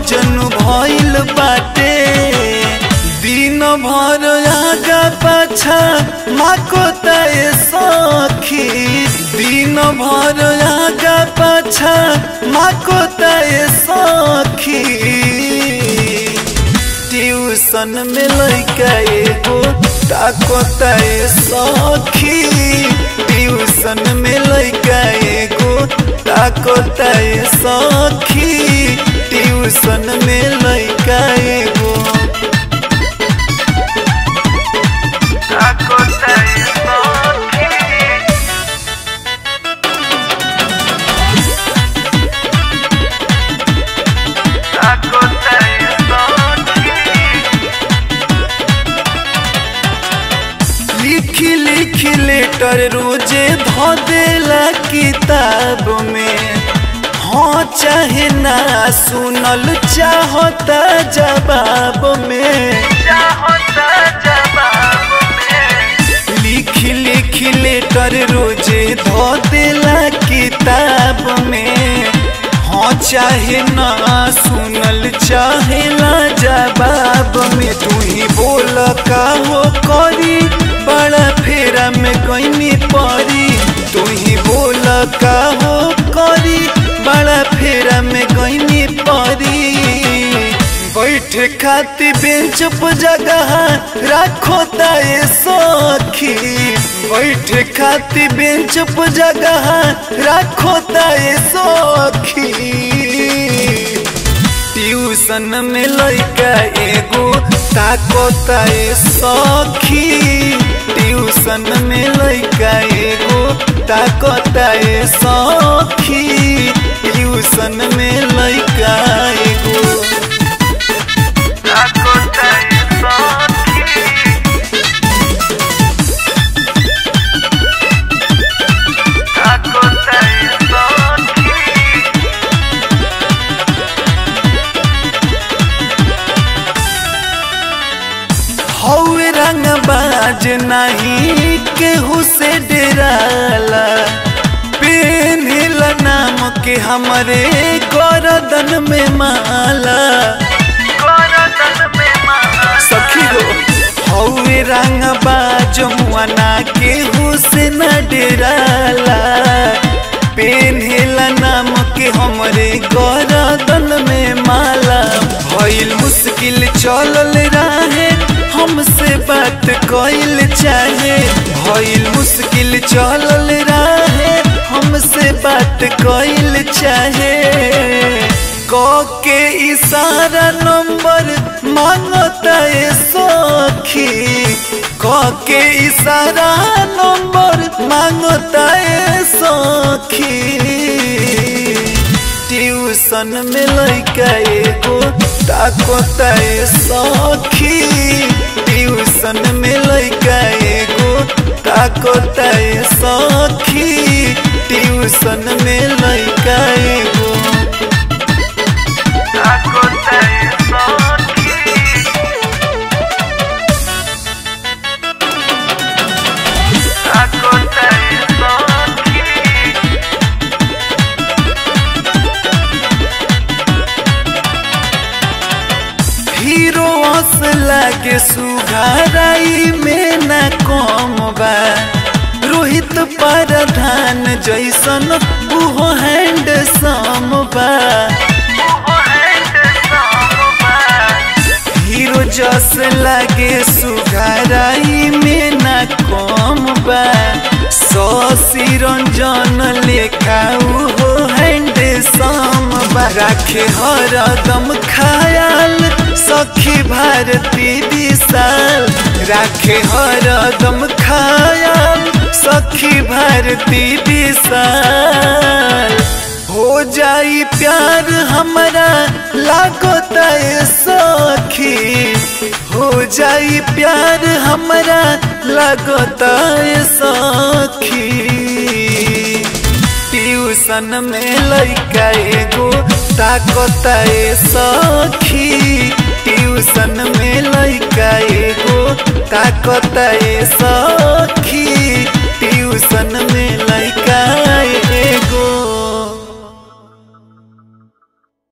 मजनू भइल बाटे। दिन भर आगा पाछा माको ताए सखी, दिन भर आगा पाछा माको ताए सखी। ट्यूशन में लइका एगो ताको ताए सखी, ट्यूशन में लइका एगो ताको ताए सखी, ट्यूशन में लइका एगो ताको ताए सखी। ताको ताए लिखी लिखी लेटर रोजे धो देला किताब में। हाँ चाहे ना सुनल चाहता जवाब में, चाहता जवाब में। लिखी लिखी लेटर रोजे धो देला किताब में। हाँ चाहे ना सुनल चाहेला जवाब में। तू ही बोल का हो करी बड़ा फेरा में गईनी परी, तू ही बोल का हो करी बड़ा फेरा में गईनी परी। बैठे खाती बेंच पर जगह राखो ताए सखी, बैठे खाती बेंच पर जगह राखो ताए सखी। ट्यूशन में लइका एगो ताको ताए सखी, ट्यूशन में लइका एगो ताको ताए सखी, ट्यूशन में लइका एगो ताको ताए सखी। ताको ताए सखी। हौवे रंगबाज नहीं केहू से डराला। पेन्हिला नाम के हमरे गर्दन में माला, गर्दन में माला। सखी हो हौवे रंगबाज मुआना केहू से न डराला। पेन्हिला नाम के हमरे गर्दन में माला। भइल मुश्किल चलल रहे हमसे बात कइल चाहे, भइल मुश्किल चलल रहे हमसे बात कइल चाहे। क के इशारा नंबर मांगता है सखी, क के इशारा नंबर मांगता है सखी। ट्यूशन में लइका एगो ताको ताए सखी, ट्यूशन में लइका एगो ताको ताए सखी, ट्यूशन में लइका एगो ताको ताए सखी। ताको ताए सखी। हीरो हंस लागे सुघाराई में न कम बा। रोहित प्रधान जैसन उहो हैंडसम बा। हीरो जस लागे सुघाराई में न कम बा। शशि रंजन लेखा उहो हैंडसम बा। राखे हरदम ख्याल सखी भारती विशाल, राखे हरदम ख्याल सखी भारती विशाल। हो जाई प्यार हमारा लागता है सखी, हो जाई प्यार हमारा लागता है सखी। ट्यूशन में लइका एगो ताकता है सखी, ट्यूशन में लइका एगो ताकता है सखी, ट्यूशन में लइका